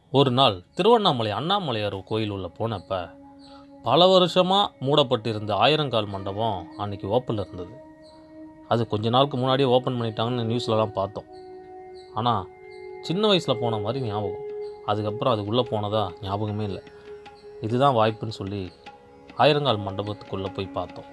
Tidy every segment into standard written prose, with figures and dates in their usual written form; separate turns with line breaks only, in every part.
ஒரு நாள் திருவண்ணாமலை அண்ணாமலையார் கோயில் உள்ள போனப்ப பல வருஷமாக மூடப்பட்டிருந்த ஆயிரங்கால் மண்டபம் அன்றைக்கி ஓப்பனில் இருந்தது. அது கொஞ்ச நாளுக்கு முன்னாடியே ஓப்பன் பண்ணிட்டாங்கன்னு நியூஸ்லலாம் பார்த்தோம். ஆனால் சின்ன வயசில் போன மாதிரி ஞாபகம். அதுக்கப்புறம் அதுக்குள்ளே போனதா ஞாபகமே இல்லை. இதுதான் வாய்ப்புன்னு சொல்லி ஆயிரங்கால் மண்டபத்துக்குள்ளே போய் பார்த்தோம்.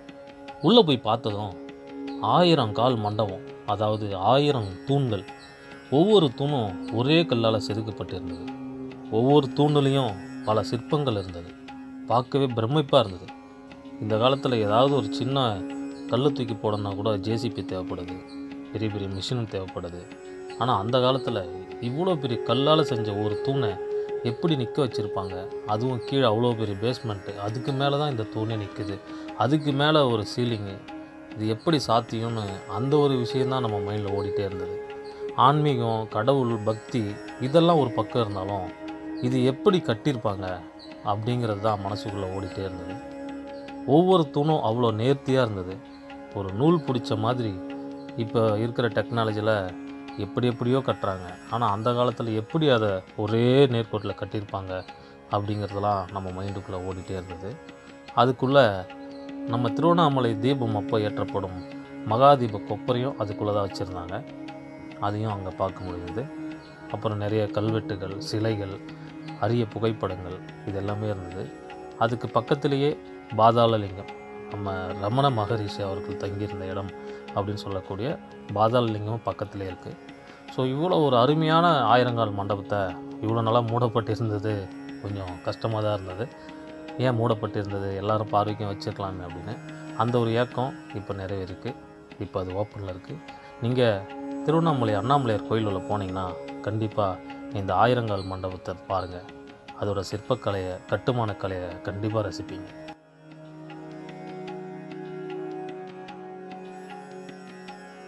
உள்ளே போய் பார்த்ததும் 1000 கால் மண்டபம், அதாவது 1000 தூண்கள். ஒவ்வொரு தூணும் ஒரே கல்லால் செதுக்கப்பட்டிருந்தது. ஒவ்வொரு தூண்லையும் பல சிற்பங்கள் இருந்தது. பார்க்கவே பிரமிப்பாக இருந்தது. இந்த காலத்தில் ஏதாவது ஒரு சின்ன கல் தூக்கி போடணுன்னா கூட ஜேசிபி தேவைப்படுது, பெரிய பெரிய மிஷினும் தேவைப்படுது. ஆனால் அந்த காலத்தில் இவ்வளோ பெரிய கல்லால் செஞ்ச ஒரு தூணை எப்படி நிற்க வச்சுருப்பாங்க? அதுவும் கீழே அவ்வளோ பெரிய பேஸ்மெண்ட்டு, அதுக்கு மேலே தான் இந்த தூணே நிற்குது, அதுக்கு மேலே ஒரு சீலிங்கு. இது எப்படி சாத்தியம்னு அந்த ஒரு விஷயந்தான் நம்ம மைண்டில் ஓடிட்டே இருந்தது. ஆன்மீகம், கடவுள், பக்தி இதெல்லாம் ஒரு பக்கம் இருந்தாலும் இது எப்படி கட்டியிருப்பாங்க அப்படிங்கிறது தான் மனசுக்குள்ளே ஓடிட்டே இருந்தது. ஒவ்வொரு தூணும் அவ்வளோ நேர்த்தியாக இருந்தது. ஒரு நூல் பிடிச்ச மாதிரி. இப்போ இருக்கிற டெக்னாலஜியில் எப்படியோ கட்டுறாங்க. ஆனால் அந்த காலத்தில் எப்படி அதை ஒரே நேர்கோட்டில் கட்டியிருப்பாங்க அப்படிங்கிறதெல்லாம் நம்ம மைண்டுக்குள்ளே ஓடிட்டே இருந்தது. அதுக்குள்ளே நம்ம திருவண்ணாமலை தீபம் அப்போ ஏற்றப்படும் மகாதீப கொப்பரையும் அதுக்குள்ளே தான் வச்சுருந்தாங்க. அதையும் அங்கே பார்க்க முடியுது. அப்புறம் நிறைய கல்வெட்டுகள், சிலைகள், அரிய புகைப்படங்கள் இதெல்லாமே இருந்தது. அதுக்கு பக்கத்திலேயே பாதாளலிங்கம், நம்ம ரமண மகரிஷி அவர்கள் தங்கியிருந்த இடம் அப்படின்னு சொல்லக்கூடிய பாதாளலிங்கமும் பக்கத்திலே இருக்குது. ஸோ இவ்வளோ ஒரு அருமையான ஆயிரங்கால் மண்டபத்தை இவ்வளோ நாளாக மூடப்பட்டிருந்தது கொஞ்சம் கஷ்டமாக தான் இருந்தது. ஏன் மூடப்பட்டிருந்தது, எல்லோரும் பார்வைக்கும் வச்சுருக்கலாமே அப்படின்னு அந்த ஒரு ஏக்கம் இப்போ நிறைவேறிருக்கு. இப்போ அது ஓப்பனில் இருக்குது. நீங்கள் திருவண்ணாமலை அண்ணாமலையார் கோயில் உள்ள போனீங்கன்னா கண்டிப்பாக இந்த ஆயிரங்கால் மண்டபத்தை பாருங்கள். அதோட சிற்பக்கலையை, கட்டுமான கலையை கண்டிப்பாக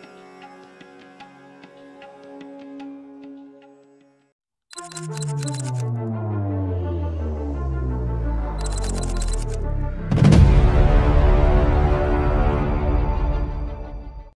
ரசிப்பீங்க.